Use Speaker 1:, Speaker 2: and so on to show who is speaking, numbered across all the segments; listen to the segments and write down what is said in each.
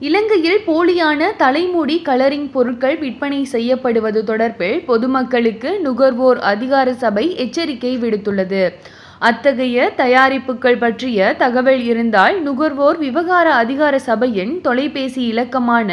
Speaker 1: இலங்கையில் போலியான தலைமுடி கலரிங் பொருட்கள் விற்பனை செய்யப்படுவது தொடர்பில் பொதுமக்களுக்கு நுகர்வோர் அதிகார சபை எச்சரிக்கை விடுத்துள்ளது. அத்தகைய தயாரிப்புகள் பற்றிய தகவல் இருந்தால் நுகர்வோர் விவகார அதிகார சபையின் தொலைபேசி இலக்கமான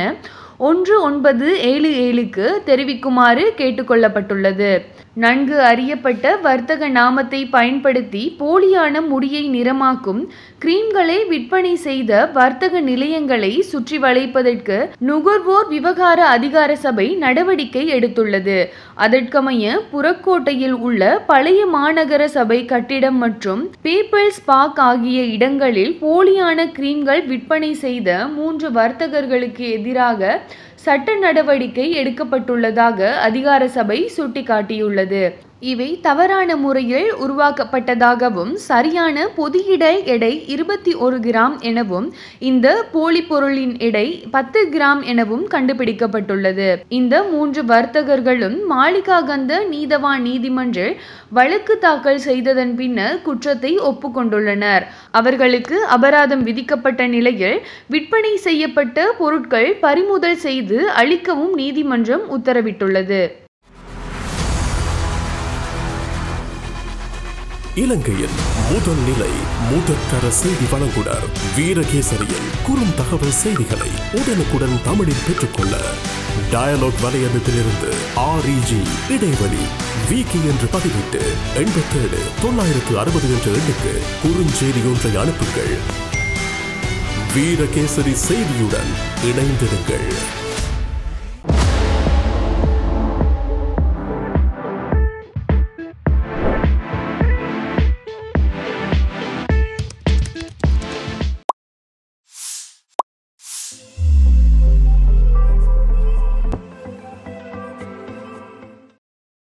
Speaker 1: 1977க்கு தெரிவிக்குமாறு கேட்டுக்கொள்ளப்பட்டுள்ளது. நன்கு அறியப்பட்ட வர்த்தக நாமத்தை பயன்படுத்தி போலியான முடியை நிறமாக்கும் கிரீம்களை விற்பனை செய்த வர்த்தக நிலையங்களை சுற்றி வளைப்பதற்கு நுகர்வோர் விவகார அதிகார சபை நடவடிக்கை எடுத்துள்ளது. அதற்கமைய புறக்கோட்டையில் உள்ள பழைய மாநகர சபை கட்டிடம் மற்றும் பீப்பிள்ஸ் பார்க் ஆகிய இடங்களில் போலியான கிரீம்கள் விற்பனை செய்த 3 வர்த்தகர்களுக்கு எதிராக சட்ட நடவடிக்கை எடுக்கப்பட்டுள்ளதாக அதிகார சபை சுட்டிக்காட்டியுள்ளது. இவை தவறான முறையில் உருவாக்கப்பட்டதாகவும் சரியான பொதியிட எடை 21 கிராம் எனவும் இந்த போலி பொருளின் எடை 10 கிராம் எனவும் கண்டுபிடிக்கப்பட்டுள்ளது. இந்த 3 வர்த்தகர்களும் மாளிகாகந்த நீதவான் நீதிமன்றில் வழக்கு தாக்கல் செய்ததன் பின்னர் குற்றத்தை ஒப்புக்கொண்டுள்ளனர். அவர்களுக்கு அபராதம் விதிக்கப்பட்ட நிலையில் விற்பனை செய்யப்பட்ட பொருட்கள் பறிமுதல் செய்து அளிக்கவும் நீதிமன்றம் உத்தரவிட்டுள்ளது.
Speaker 2: இலங்கையின் முதல் நிலை முதற்கர செய்தி வழங்குனர் வீரகேசரியின் குறும் தகவல் செய்திகளை உடனுக்குடன் தமிழில் பெற்றுக்கொள்ள டயலாக் வலையமைப்பிலிருந்து REG இடைவெளி வீக்கி என்று பதிவிட்டு 87 960 என்ற எண்ணுக்கு குறுஞ்செய்தி ஒன்றை அனுப்புங்கள். வீரகேசரி செய்தியுடன் இணைந்திருங்கள்.